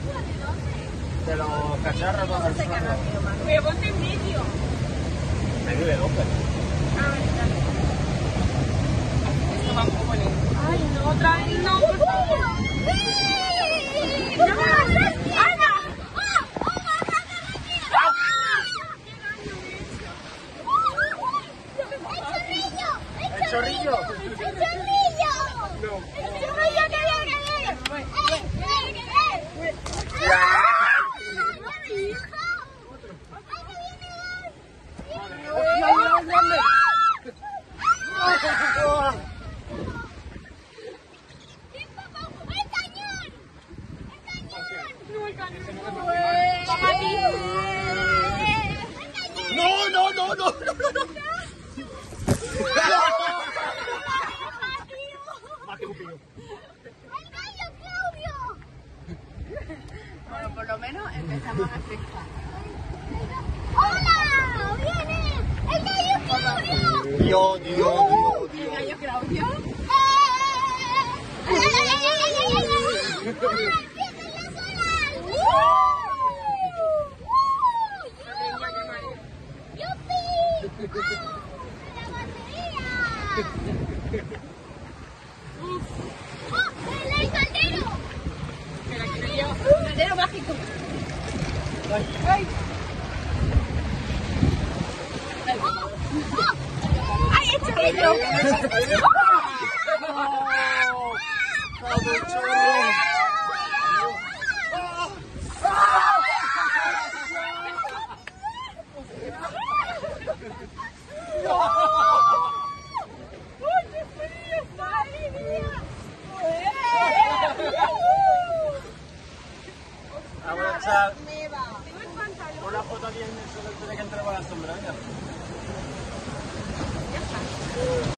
De los cacharros con el suelo. Pero ponte en medio. Medio de 12. Esto va un poco lento. Ay, no, otra vez no, por favor. ¡No me vas a hacer! ¡Ana! ¡El chorrillo! ¡El chorrillo! No. ¡El chorrillo que viene! ¡No, no, no, no, no, no! Más que un pillo. Bueno, por lo menos empezamos a refrescar. ¡Hola! ¡Viene! ¡El gallo Claudio! Dios, Dios, Dios, ¿El Dios. gallo Claudio? ¡Caldero mágico! ¡Ay! ¡Ay, el chorrillo!